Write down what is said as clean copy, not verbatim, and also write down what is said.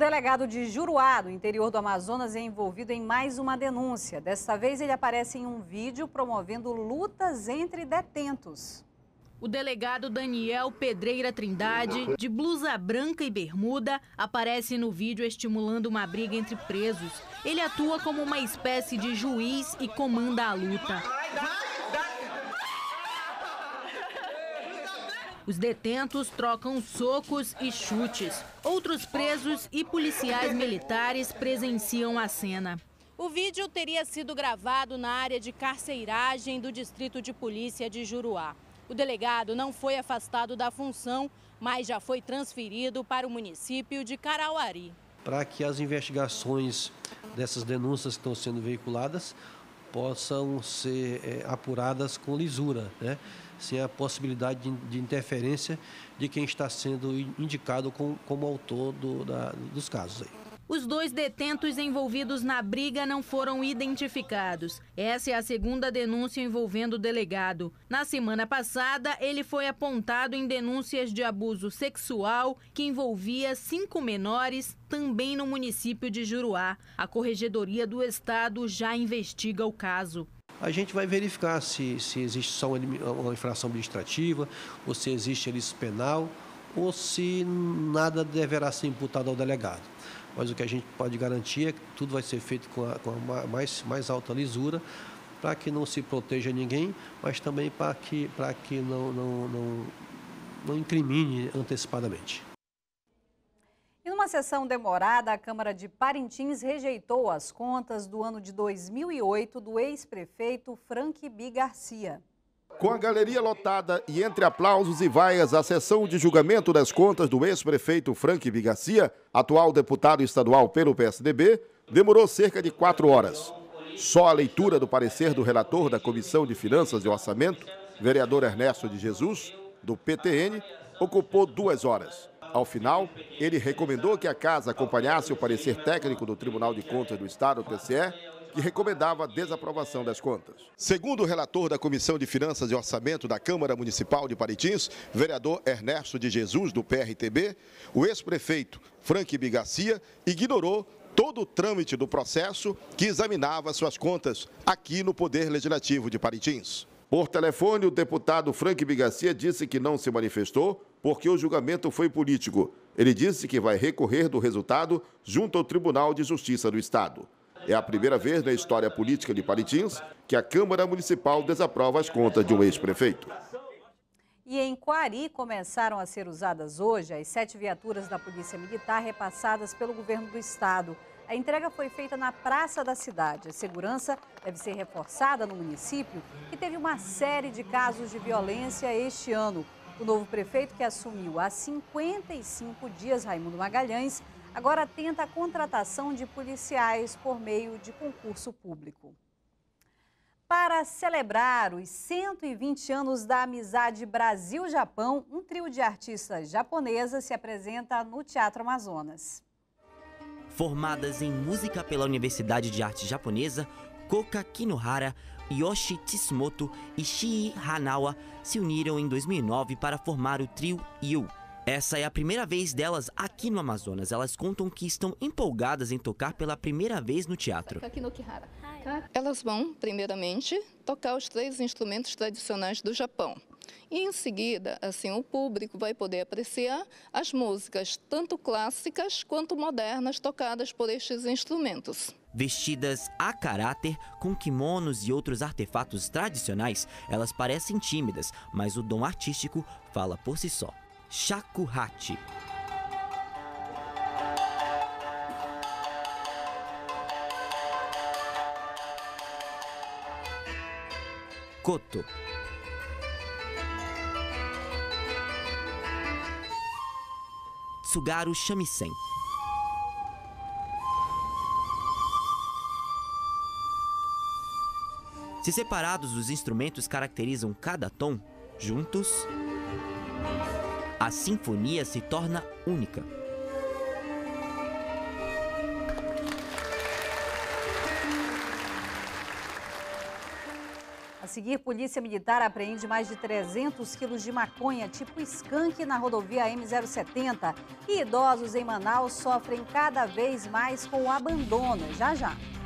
delegado de Juruá, do interior do Amazonas, é envolvido em mais uma denúncia. Desta vez, ele aparece em um vídeo promovendo lutas entre detentos. O delegado Daniel Pedreira Trindade, de blusa branca e bermuda, aparece no vídeo estimulando uma briga entre presos. Ele atua como uma espécie de juiz e comanda a luta. Os detentos trocam socos e chutes. Outros presos e policiais militares presenciam a cena. O vídeo teria sido gravado na área de carceiragem do Distrito de Polícia de Juruá. O delegado não foi afastado da função, mas já foi transferido para o município de Carauari. Para que as investigações dessas denúncias que estão sendo veiculadas possam ser apuradas com lisura, né? Sem a possibilidade de interferência de quem está sendo indicado como autor dos casos. Os 2 detentos envolvidos na briga não foram identificados. Essa é a segunda denúncia envolvendo o delegado. Na semana passada, ele foi apontado em denúncias de abuso sexual que envolvia 5 menores, também no município de Juruá. A Corregedoria do Estado já investiga o caso. A gente vai verificar se existe só uma infração administrativa, ou se existe ilícito penal, ou se nada deverá ser imputado ao delegado. Mas o que a gente pode garantir é que tudo vai ser feito com a mais alta lisura, para que não se proteja ninguém, mas também para que não incrimine antecipadamente. Em uma sessão demorada, a Câmara de Parintins rejeitou as contas do ano de 2008 do ex-prefeito Frank Bi Garcia. Com a galeria lotada e entre aplausos e vaias, a sessão de julgamento das contas do ex-prefeito Frank Bi Garcia, atual deputado estadual pelo PSDB, demorou cerca de 4 horas. Só a leitura do parecer do relator da Comissão de Finanças e Orçamento, vereador Ernesto de Jesus, do PTN, ocupou 2 horas. Ao final, ele recomendou que a Casa acompanhasse o parecer técnico do Tribunal de Contas do Estado, TCE, que recomendava a desaprovação das contas. Segundo o relator da Comissão de Finanças e Orçamento da Câmara Municipal de Parintins, vereador Ernesto de Jesus, do PRTB, o ex-prefeito Frank Bi Garcia ignorou todo o trâmite do processo que examinava suas contas aqui no Poder Legislativo de Parintins. Por telefone, o deputado Frank Bi Garcia disse que não se manifestou porque o julgamento foi político. Ele disse que vai recorrer do resultado junto ao Tribunal de Justiça do Estado. É a primeira vez na história política de Parintins que a Câmara Municipal desaprova as contas de um ex-prefeito. E em Quari começaram a ser usadas hoje as 7 viaturas da Polícia Militar repassadas pelo governo do estado. A entrega foi feita na praça da cidade. A segurança deve ser reforçada no município, que teve uma série de casos de violência este ano. O novo prefeito, que assumiu há 55 dias, Raimundo Magalhães, agora tenta a contratação de policiais por meio de concurso público. Para celebrar os 120 anos da amizade Brasil-Japão, um trio de artistas japonesas se apresenta no Teatro Amazonas. Formadas em música pela Universidade de Arte Japonesa, Koka Kinohara, Yoshi Tsumoto e Shii Hanawa se uniram em 2009 para formar o trio Yu. Essa é a primeira vez delas aqui no Amazonas. Elas contam que estão empolgadas em tocar pela primeira vez no teatro. Elas vão, primeiramente, tocar os 3 instrumentos tradicionais do Japão. E em seguida, assim, o público vai poder apreciar as músicas, tanto clássicas quanto modernas, tocadas por estes instrumentos. Vestidas a caráter, com kimonos e outros artefatos tradicionais, elas parecem tímidas, mas o dom artístico fala por si só. Shakuhachi. Koto. Tsugaru Shamisen. Se separados, os instrumentos caracterizam cada tom, juntos, a sinfonia se torna única. A seguir, Polícia Militar apreende mais de 300 quilos de maconha tipo skunk na rodovia M070. E idosos em Manaus sofrem cada vez mais com o abandono. Já, já.